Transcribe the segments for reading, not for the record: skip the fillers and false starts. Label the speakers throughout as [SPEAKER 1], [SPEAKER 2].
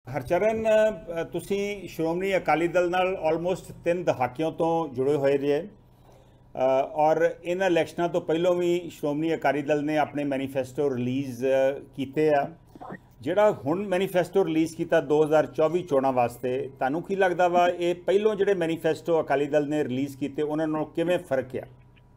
[SPEAKER 1] ਹਰਚਰਨ, ਤੁਸੀਂ ਸ਼੍ਰੋਮਣੀ ਅਕਾਲੀ ਦਲ ਨਾਲ ਆਲਮੋਸਟ 3 ਦਹਾਕਿਆਂ ਤੋਂ ਜੁੜੇ ਹੋਏ ਜੇ ਔਰ ਇਹਨਾਂ ਇਲੈਕਸ਼ਨਾਂ ਤੋਂ ਪਹਿਲਾਂ ਵੀ ਸ਼੍ਰੋਮਣੀ ਅਕਾਲੀ ਦਲ ਨੇ ਆਪਣੇ ਮੈਨੀਫੈਸਟੋ ਰਿਲੀਜ਼ ਕੀਤੇ ਆ। ਜਿਹੜਾ ਹੁਣ ਮੈਨੀਫੈਸਟੋ ਰਿਲੀਜ਼ ਕੀਤਾ 2024 ਚੋਣਾਂ ਵਾਸਤੇ, ਤੁਹਾਨੂੰ ਕੀ ਲੱਗਦਾ ਵਾ ਇਹ ਪਹਿਲੋਂ ਜਿਹੜੇ ਮੈਨੀਫੈਸਟੋ ਅਕਾਲੀ ਦਲ ਨੇ ਰਿਲੀਜ਼ ਕੀਤੇ ਉਹਨਾਂ ਨਾਲ ਕਿਵੇਂ ਫਰਕ ਆ?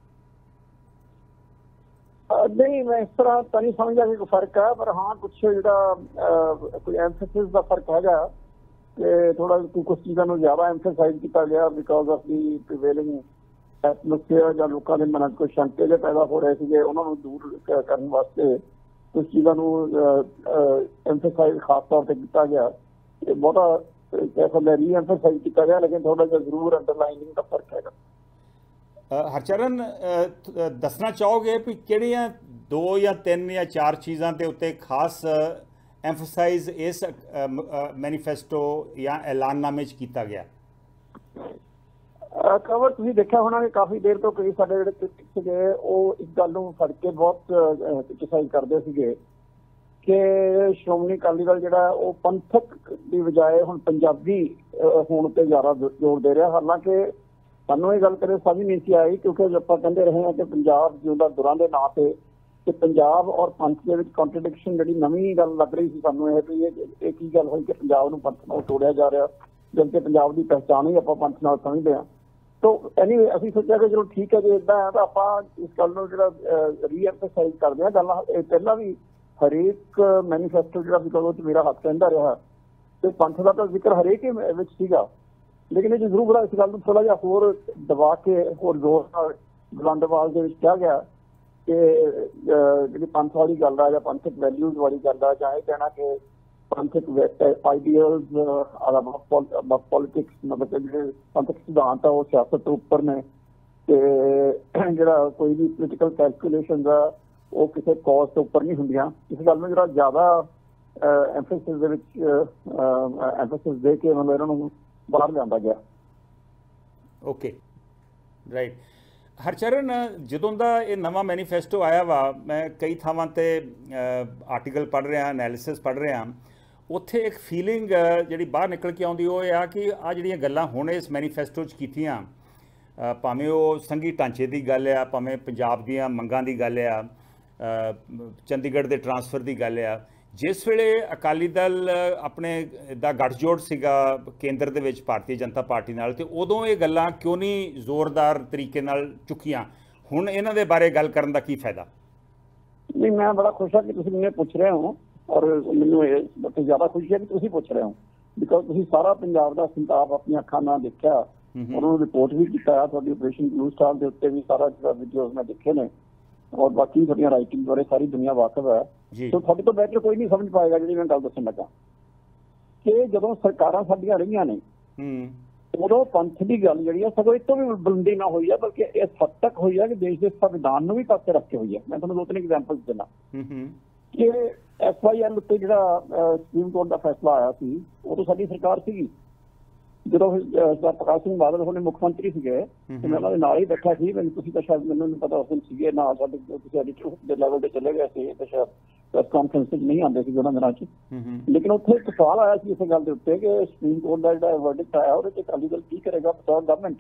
[SPEAKER 2] नहीं, मैं इस तरह तो नहीं समझा कि कोई फर्क है, पर हाँ कुछ जो कोई एम्फेसिस का फर्क है कि थोड़ा कुछ चीज़ों को ज़्यादा एम्फेसाइज किया गया because of the prevailing atmosphere ਜਾਂ ਲੋਕਾਂ ਦੇ ਮਨਾਂ 'ਚ ਕੋਈ ਸ਼ੰਕੇ ਜਿਹੇ ਪੈਦਾ ਹੋ ਰਹੇ ਸੀਗੇ, ਉਹਨਾਂ ਨੂੰ ਦੂਰ ਕਰਨ ਵਾਸਤੇ ਕੁਝ ਚੀਜ਼ਾਂ ਨੂੰ ਐਮਫੇਸਾਈਜ਼ ਖਾਸ ਤੌਰ ਤੇ ਕੀਤਾ ਗਿਆ। ਇਹ ਬਹੁਤਾ ਕਹਿ ਸਕਦੇ ਰੀ ਐਮਫੇਸਾਈਜ਼ ਕੀਤਾ ਗਿਆ, ਲੇਕਿਨ ਥੋੜਾ ਜਿਹਾ ਜ਼ਰੂਰ ਅੰਡਰਲਾਈਨਿੰਗ ਦਾ ਫਰਕ ਹੈਗਾ।
[SPEAKER 1] ਹਰਚਰਨ, ਦੱਸਣਾ ਚਾਹੋਗੇ ਵੀ ਕਿਹੜੀਆਂ 2 ਜਾਂ 3 ਜਾਂ 4 ਚੀਜ਼ਾਂ ਦੇ ਉੱਤੇ ਖਾਸ ਐਮਫਸਾਈਜ਼ ਇਸ ਮੈਨੀਫੈਸਟੋ ਜਾਂ ਐਲਾਨਨਾਮੇ 'ਚ ਕੀਤਾ ਗਿਆ?
[SPEAKER 2] ਕਵਰ ਤੁਸੀਂ ਦੇਖਿਆ ਹੋਣਾ ਕਿ ਕਾਫੀ ਦੇਰ ਤੋਂ ਕਈ ਸਾਡੇ ਜਿਹੜੇ ਕ੍ਰਿਟਿਕ ਸੀਗੇ ਉਹ ਇਸ ਗੱਲ ਨੂੰ ਫੜ ਕੇ ਬਹੁਤ ਕ੍ਰਿਟਿਸਾਈਜ਼ ਕਰਦੇ ਸੀਗੇ ਕਿ ਸ਼੍ਰੋਮਣੀ ਅਕਾਲੀ ਦਲ ਜਿਹੜਾ ਉਹ ਪੰਥਕ ਦੀ ਬਜਾਏ ਹੁਣ ਪੰਜਾਬੀ ਹੋਣ ਤੇ ਜ਼ਿਆਦਾ ਜ਼ੋਰ ਦੇ ਰਿਹਾ। ਹਾਲਾਂਕਿ ਸਾਨੂੰ ਇਹ ਗੱਲ ਕਦੇ ਸਮਝ ਨਹੀਂ ਸੀ ਆਈ, ਕਿਉਂਕਿ ਆਪਾਂ ਕਹਿੰਦੇ ਰਹੇ ਹਾਂ ਕਿ ਪੰਜਾਬ ਜਿਉਂਦਾ ਦੁਰਾਂ ਦੇ ਨਾਂ ਤੇ ਪੰਜਾਬ ਔਰ ਪੰਥ ਦੇ ਵਿੱਚ ਕੰਟਰਡਿਕਸ਼ਨ ਜਿਹੜੀ ਨਵੀਂ ਗੱਲ ਲੱਗ ਰਹੀ ਸੀ ਸਾਨੂੰ ਇਹ ਵੀ ਇਹ ਕੀ ਗੱਲ ਹੋਈ ਕਿ ਪੰਜਾਬ ਨੂੰ ਪੰਥ ਨਾਲ ਤੋੜਿਆ ਜਾ ਰਿਹਾ, ਜਦਕਿ ਪੰਜਾਬ ਦੀ ਪਹਿਚਾਣ ਹੀ ਆਪਾਂ ਪੰਥ ਨਾਲ ਸਮਝਦੇ ਹਾਂ। ਤੋ ਐਨੀਵੇ ਅਸੀਂ ਸੋਚਿਆ ਕਿ ਚਲੋ ਠੀਕ ਹੈ, ਜੇ ਇੱਦਾਂ ਹੈ ਤਾਂ ਆਪਾਂ ਇਸ ਗੱਲ ਨੂੰ ਜਿਹੜਾ ਰੀਐਮਫਸਾਈਜ਼ ਕਰਦੇ ਹਾਂ। ਗੱਲ ਇਹ ਪਹਿਲਾਂ ਵੀ ਹਰੇਕ ਮੈਨੀਫੈਸਟੋ ਜਿਹੜਾ ਬਿਕੋਜ਼ ਉਹ 'ਚ ਮੇਰਾ ਹੱਥ ਰਹਿੰਦਾ ਰਿਹਾ ਤੇ ਪੰਥ ਦਾ ਤਾਂ ਜ਼ਿਕਰ ਹਰੇਕ ਵਿੱਚ ਸੀਗਾ, ਲੇਕਿਨ ਇਹ ਜ਼ਰੂਰ ਬੜਾ ਇਸ ਗੱਲ ਨੂੰ ਥੋੜਾ ਜਿਹਾ ਹੋਰ ਦਬਾ ਕੇ ਹੋਰ ਜ਼ੋਰ ਨਾਲ ਬੁਲੰਦ ਆਵਾਜ਼ ਦੇ ਵਿੱਚ ਕਿਹਾ ਗਿਆ ਕਿ ਜਿਹੜੀ ਪੰਥ ਵਾਲੀ ਗੱਲ ਆ ਜਾਂ ਪੰਥਕ ਵੈਲਿਊਜ਼ ਵਾਲੀ ਗੱਲ ਆ, ਜਾਂ ਇਹ ਕਹਿਣਾ ਕਿ ਪੰਥਕ ਆਈਡੀਅਲਸ ਅਬਾਊਟ ਪੋਲਿਟਿਕਸ, ਮਤਲਬ ਜਿਹੜੇ ਪੰਥਕ ਸਿਧਾਂਤ ਆ ਉਹ ਸਿਆਸਤ ਤੋਂ ਉੱਪਰ ਨੇ ਤੇ ਜਿਹੜਾ ਕੋਈ ਵੀ ਪੋਲੀਟੀਕਲ ਕੈਲਕੂਲੇਸ਼ਨ ਆ ਉਹ ਕਿਸੇ ਕੌਜ਼ ਤੋਂ ਉੱਪਰ ਨਹੀਂ ਹੁੰਦੀਆਂ। ਇਸ ਗੱਲ ਨੂੰ ਜਿਹੜਾ ਜ਼ਿਆਦਾ ਐਮਫੈਸਿਸ ਦੇ ਵਿੱਚ ਐਮਫੈਸਿਸ ਦੇ ਕੇ ਮਤਲਬ ਇਹਨਾਂ ਨੂੰ ਬਾਹਰ ਲਿਆਂਦਾ ਗਿਆ।
[SPEAKER 1] Okay, right. ਹਰਚਰਨ, ਜਦੋਂ ਦਾ ਇਹ ਨਵਾਂ ਮੈਨੀਫੈਸਟੋ ਆਇਆ ਵਾ, ਮੈਂ ਕਈ ਥਾਵਾਂ 'ਤੇ ਆਰਟੀਕਲ ਪੜ੍ਹ ਰਿਹਾ, ਐਨਾਲਿਸਿਸ ਪੜ੍ਹ ਰਿਹਾ, ਉੱਥੇ ਇੱਕ ਫੀਲਿੰਗ ਜਿਹੜੀ ਬਾਹਰ ਨਿਕਲ ਕੇ ਆਉਂਦੀ ਉਹ ਇਹ ਆ ਕਿ ਆਹ ਜਿਹੜੀਆਂ ਗੱਲਾਂ ਹੁਣ ਇਸ ਮੈਨੀਫੈਸਟੋ 'ਚ ਕੀਤੀਆਂ, ਭਾਵੇਂ ਉਹ ਸੰਘੀ ਢਾਂਚੇ ਦੀ ਗੱਲ ਆ, ਭਾਵੇਂ ਪੰਜਾਬ ਦੀਆਂ ਮੰਗਾਂ ਦੀ ਗੱਲ ਆ, ਚੰਡੀਗੜ੍ਹ ਦੇ ਟਰਾਂਸਫਰ ਦੀ ਗੱਲ ਆ, ਜਿਸ ਵੇਲੇ ਅਕਾਲੀ ਦਲ ਆਪਣੇ ਦਾ ਗੱਠਜੋੜ ਸੀਗਾ ਕੇਂਦਰ ਦੇ ਵਿੱਚ ਭਾਰਤੀ ਜਨਤਾ ਪਾਰਟੀ ਨਾਲ, ਤੇ ਉਦੋਂ ਇਹ ਗੱਲਾਂ ਕਿਉਂ ਨਹੀਂ ਜ਼ੋਰਦਾਰ ਤਰੀਕੇ ਨਾਲ ਚੁੱਕੀਆਂ? ਹੁਣ ਇਹਨਾਂ ਦੇ ਬਾਰੇ ਗੱਲ ਕਰਨ ਦਾ ਕੀ ਫਾਇਦਾ?
[SPEAKER 2] ਨਹੀਂ, ਮੈਂ ਬੜਾ ਖੁਸ਼ ਹਾਂ ਕਿ ਤੁਸੀਂ ਮੈਨੂੰ ਪੁੱਛ ਰਹੇ ਹੋ, ਔਰ ਮੈਨੂੰ ਇਹ ਬਹੁਤ ਜ਼ਿਆਦਾ ਖੁਸ਼ੀ ਹੈ ਕਿ ਤੁਸੀਂ ਪੁੱਛ ਰਹੇ ਹੋ, ਬਿਕੋਜ਼ ਤੁਸੀਂ ਸਾਰਾ ਪੰਜਾਬ ਦਾ ਸੰਤਾਪ ਆਪਣੀਆਂ ਅੱਖਾਂ ਨਾਲ ਦੇਖਿਆ, ਉਹਨਾਂ ਨੂੰ ਰਿਪੋਰਟ ਵੀ ਕੀਤਾ, ਤੁਹਾਡੀ ਆਪਰੇਸ਼ਨ ਬਲੂ ਸਟਾਰ ਦੇ ਉੱਤੇ ਵੀ ਸਾਰਾ ਜਿਹੜਾ ਵੀਡੀਓਜ਼ ਮੈਂ ਦੇਖੇ ਨੇ, ਔਰ ਬਾਕੀ ਤੁਹਾਡੀਆਂ ਰਾਈਟਿੰਗ ਬਾਰੇ ਸਾਰੀ ਦੁਨੀਆ ਵਾਕਫ ਹੈ। ਸੋ ਤੁਹਾਡੇ ਤੋਂ ਬੈਟਰ ਕੋਈ ਨਹੀਂ ਸਮਝ ਪਾਏਗਾ ਜਿਹੜੀ ਮੈਂ ਗੱਲ ਦੱਸਣ ਲੱਗਾ ਕਿ ਜਦੋਂ ਸਰਕਾਰਾਂ ਸਾਡੀਆਂ ਰਹੀਆਂ ਨੇ ਉਦੋਂ ਪੰਥ ਦੀ ਗੱਲ ਜਿਹੜੀ ਆ ਸਗੋਂ ਇਹ ਤੋਂ ਵੀ ਬੁਲੰਦੀ ਨਾ ਹੋਈ ਆ, ਬਲਕਿ ਇਸ ਹੱਦ ਤੱਕ ਹੋਈ ਆ ਕਿ ਦੇਸ਼ ਦੇ ਸੰਵਿਧਾਨ ਨੂੰ ਵੀ ਪਾਸੇ ਰੱਖ ਕੇ ਹੋਈ ਆ। ਮੈਂ ਤੁਹਾਨੂੰ 2-3 ਐਗਜ਼ਾਮਪਲ ਦਿੰਦਾ ਕਿ FIL ਉੱਤੇ ਜਿਹੜਾ ਸੁਪਰੀਮ ਕੋਰਟ ਦਾ ਫੈਸਲਾ ਆਇਆ ਸੀ, ਉਦੋਂ ਸਾਡੀ ਸਰਕਾਰ ਸੀਗੀ। ਜਦੋਂ ਪ੍ਰਕਾਸ਼ ਸਿੰਘ ਬਾਦਲ ਉਹਨੇ ਮੁੱਖ ਮੰਤਰੀ ਸੀਗੇ ਤੇ ਮੈਂ ਉਹਨਾਂ ਦੇ ਨਾਲ ਹੀ ਬੈਠਾ ਸੀ। ਤੁਸੀਂ ਤਾਂ ਸ਼ਾਇਦ ਮੈਨੂੰ ਨਹੀਂ ਪਤਾ ਉਸ ਦਿਨ ਸੀਗੇ ਨਾ, ਸਾਡੇ ਤੁਸੀਂ ਐਡੀਟਰ ਦੇ ਲੈਵਲ ਤੇ ਚਲੇ ਗਏ ਸੀ ਤੇ ਸ਼ਾਇਦ ਪ੍ਰੈਸ ਕਾਨਫਰੰਸ 'ਚ ਨਹੀਂ ਆਉਂਦੇ ਸੀ ਉਹਨਾਂ ਦਿਨਾਂ 'ਚ, ਲੇਕਿਨ ਉੱਥੇ ਇੱਕ ਸਵਾਲ ਆਇਆ ਸੀ ਇਸੇ ਗੱਲ ਦੇ ਉੱਤੇ ਕਿ ਸੁਪਰੀਮ ਕੋਰਟ ਦਾ ਜਿਹੜਾ ਵਰਡਿਕਟ ਆਇਆ ਉਹਦੇ 'ਚ ਅਕਾਲੀ ਦਲ ਕੀ ਕਰੇਗਾ ਬਤੌਰ ਗਵਰਨਮੈਂਟ।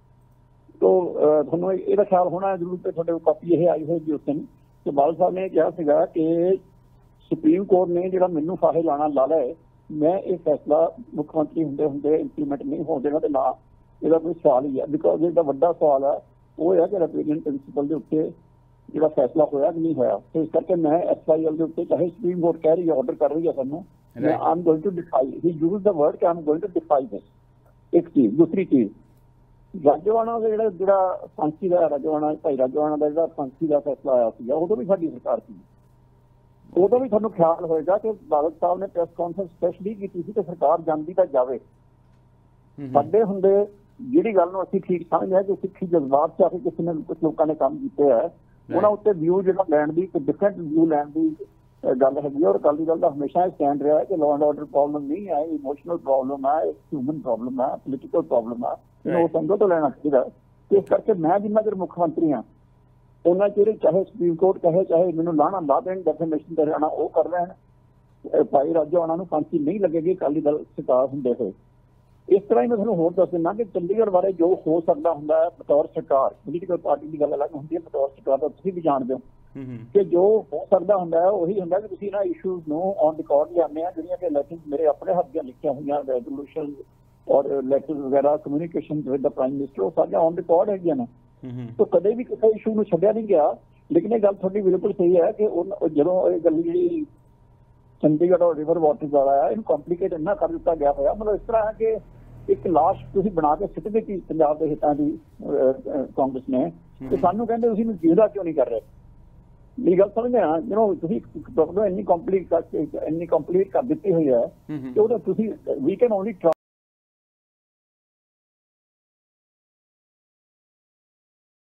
[SPEAKER 2] ਤੋਂ ਤੁਹਾਨੂੰ ਇਹਦਾ ਖਿਆਲ ਹੋਣਾ ਜ਼ਰੂਰ ਤੇ ਤੁਹਾਡੇ ਕੋਲ ਕਾਪੀ ਇਹ ਆਈ ਹੋਏਗੀ ਉਸ ਦਿਨ ਕਿ ਬਾਦਲ ਸਾਹਿਬ ਨੇ ਕਿਹਾ ਸੀਗਾ ਕਿ ਸੁਪਰੀਮ ਕੋਰਟ ਨੇ ਜਿਹੜਾ ਮੈਨੂੰ ਫਾਹੇ ਲਾਣਾ ਲਾ ਲਿਆ, ਮੈਂ ਇਹ ਫੈਸਲਾ ਮੁੱਖ ਮੰਤਰੀ ਹੁੰਦੇ ਇੰਪਲੀਮੈਂਟ ਨਹੀਂ ਹੋਣ ਦੇਣਾ ਤੇ ਨਾ ਇਹਦਾ ਕੋਈ ਸਵਾਲ ਹੀ ਹੈ। ਬਿਕੋਜ਼ ਜਿਹੜਾ ਵੱਡਾ ਸਵਾਲ ਹੈ ਉਹ ਹੈ ਕਿ ਰਿਪੇਰੀਅਨ ਪ੍ਰਿੰਸੀਪਲ ਦੇ ਉੱਤੇ ਜਿਹੜਾ ਫੈਸਲਾ ਹੋਇਆ ਕਿ ਨਹੀਂ ਹੋਇਆ। ਤੇ ਇਸ ਕਰਕੇ ਮੈਂ FIL ਦੇ ਉੱਤੇ ਚਾਹੇ ਸੁਪਰੀਮ ਕੋਰਟ ਕਹਿ ਰਹੀ ਹੈ, ਆਰਡਰ ਕਰ ਰਹੀ ਹੈ ਸਾਨੂੰ, ਮੈਂ am going to defy, he use the word ਕਿ ਆਮ ਗੋਇੰਗ ਟੂ ਡਿਫਾਈ ਦਿਸ। ਇੱਕ ਚੀਜ਼। ਦੂਸਰੀ ਚੀਜ਼, ਰਾਜੋਆਣਾ ਦਾ ਜਿਹੜਾ ਫਾਂਸੀ ਦਾ ਭਾਈ ਰਾਜੋਆਣਾ ਦਾ ਜਿਹੜਾ ਫਾਂਸੀ ਦਾ ਫੈਸਲਾ ਆਇਆ ਸੀਗਾ, ਉਦੋਂ ਵੀ ਸਾਡੀ ਸਰਕਾਰ ਸੀ। ਉਦੋਂ ਵੀ ਤੁਹਾਨੂੰ ਖਿਆਲ ਹੋਏਗਾ ਕਿ ਬਾਦਲ ਸਾਹਿਬ ਨੇ ਪ੍ਰੈਸ ਕਾਨਫਰੰਸ ਸਪੈਸ਼ਲੀ ਕੀਤੀ ਸੀ ਕਿ ਸਰਕਾਰ ਜਾਂਦੀ ਤਾਂ ਜਾਵੇ। ਸਾਡੇ ਹੁੰਦੇ ਜਿਹੜੀ ਗੱਲ ਨੂੰ ਅਸੀਂ ਠੀਕ ਸਮਝਦੇ ਹਾਂ ਕਿ ਸਿੱਖੀ ਜਜ਼ਬਾਤ 'ਚ ਆ ਕੇ ਕਿਸੇ ਨੇ ਕੁਝ ਲੋਕਾਂ ਨੇ ਕੰਮ ਕੀਤੇ ਹੈ, ਉਹਨਾਂ ਉੱਤੇ ਵਿਊ ਜਿਹੜਾ ਲੈਣ ਦੀ ਇੱਕ ਡਿਫਰੈਂਟ ਵਿਊ ਲੈਣ ਦੀ ਗੱਲ ਹੈਗੀ ਹੈ। ਔਰ ਅਕਾਲੀ ਦਲ ਦਾ ਹਮੇਸ਼ਾ ਇਹ ਸਟੈਂਡ ਰਿਹਾ ਹੈ ਕਿ ਲਾਅ ਐਂਡ ਆਰਡਰ ਪ੍ਰੋਬਲਮ ਨਹੀਂ ਹੈ, ਇਮੋਸ਼ਨਲ ਪ੍ਰੋਬਲਮ ਹੈ, ਹਿਊਮਨ ਪ੍ਰੋਬਲਮ ਹੈ, ਪੋਲੀਟੀਕਲ ਪ੍ਰੋਬਲਮ ਹੈ, ਉਹ ਸੰਗਤ ਤੋਂ ਲੈਣਾ ਚਾਹੀਦਾ। ਇਸ ਕਰਕੇ ਮੈਂ ਜਿੰਨਾ ਚਿਰ ਮੁੱਖ ਮੰਤਰੀ ਹਾਂ ਉਹਨਾਂ ਚਿਰ ਚਾਹੇ ਸੁਪਰੀਮ ਕੋਰਟ ਕਹੇ ਚਾਹੇ ਮੈਨੂੰ ਲਾਣਾ ਲਾ ਦੇਣ, ਡੈਫੀਨੇਸ਼ਨ ਤੇ ਰਹਿਣਾ ਉਹ ਕਰ ਲੈਣ, ਭਾਈ ਰਾਜਾ ਉਹਨਾਂ ਨੂੰ ਫਾਂਸੀ ਨਹੀਂ ਲੱਗੇਗੀ ਅਕਾਲੀ ਦਲ ਸਰਕਾਰ ਹੁੰਦੇ ਹੋਏ। ਇਸ ਤਰ੍ਹਾਂ ਹੀ ਮੈਂ ਤੁਹਾਨੂੰ ਹੋਰ ਦੱਸ ਦਿੰਦਾ ਕਿ ਚੰਡੀਗੜ੍ਹ ਬਾਰੇ ਜੋ ਹੋ ਸਕਦਾ ਹੁੰਦਾ ਹੈ ਬਤੌਰ ਸਰਕਾਰ, ਪੋਲੀਟੀਕਲ ਪਾਰਟੀ ਦੀ ਗੱਲ ਅਲੱਗ ਹੁੰਦੀ ਹੈ, ਬਤੌਰ ਸਰਕਾਰ ਤਾਂ ਤੁਸੀਂ ਵੀ ਜਾਣਦੇ ਹੋ ਕਿ ਜੋ ਹੋ ਸਕਦਾ ਹੁੰਦਾ ਹੈ ਉਹੀ ਹੁੰਦਾ ਕਿ ਤੁਸੀਂ ਇਹਨਾਂ ਇਸ਼ੂਜ਼ ਨੂੰ ਔਨ ਰਿਕਾਰਡ ਲਿਆਉਂਦੇ ਆ, ਜਿਹੜੀਆਂ ਕਿ ਲੈਟਰਸ ਮੇਰੇ ਆਪਣੇ ਹੱਥ ਦੀਆਂ ਲਿਖੀਆਂ ਹੋਈਆਂ ਰੈਜ਼ੋਲੂਸ਼ਨ ਔਰ ਲੈਟਰਸ ਵਗੈਰਾ communication with the prime minister, ਉਹ ਸਾਰੀਆਂ ਔਨ ਰਿਕਾਰਡ ਹੈਗੀਆਂ ਨੇ। ਤਾਂ ਕਦੇ ਵੀ ਕਿਸੇ ਇਸ਼ੂ ਨੂੰ ਛੱਡਿਆ ਨਹੀਂ ਗਿਆ। ਲੇਕਿਨ ਇਹ ਗੱਲ ਤੁਹਾਡੀ ਬਿਲਕੁਲ ਸਹੀ ਹੈ ਕਿ ਜਦੋਂ ਇਹ ਗੱਲ ਜਿਹੜੀ ਚੰਡੀਗੜ੍ਹ ਔਰ ਰਿਵਰ ਵਾਟਰ ਵਾਲਾ ਆ ਇਹਨੂੰ ਕੰਪਲੀਕੇਟ ਇੰਨਾ ਕਰ ਦਿੱਤਾ ਗਿਆ ਹੋਇਆ, ਮਤਲਬ ਇਸ ਤਰ੍ਹਾਂ ਹੈ ਕਿ ਇੱਕ ਲਾਸ਼ ਤੁਸੀਂ ਬਣਾ ਕੇ ਸਿੱਟ ਦਿੱਤੀ ਪੰਜਾਬ ਦੇ ਹਿੱਤਾਂ ਦੀ ਕਾਂਗਰਸ ਨੇ, ਤੇ ਸਾਨੂੰ ਕਹਿੰਦੇ ਤੁਸੀਂ ਨੂੰ ਜਿਉਂਦਾ ਕਿਉਂ ਨਹੀਂ ਕਰ ਰਹੇ। ਮੇਰੀ ਗੱਲ ਸਮਝਦੇ ਆ, ਜਦੋਂ ਤੁਸੀਂ ਇੰਨੀ ਕੰਪਲੀਟ ਕਰ ਦਿੱਤੀ ਹੋਈ ਹੈ ਕਿ ਉਹਦਾ ਤੁਸੀਂ ਵੀ ਕੈਨ ਓਨਲੀ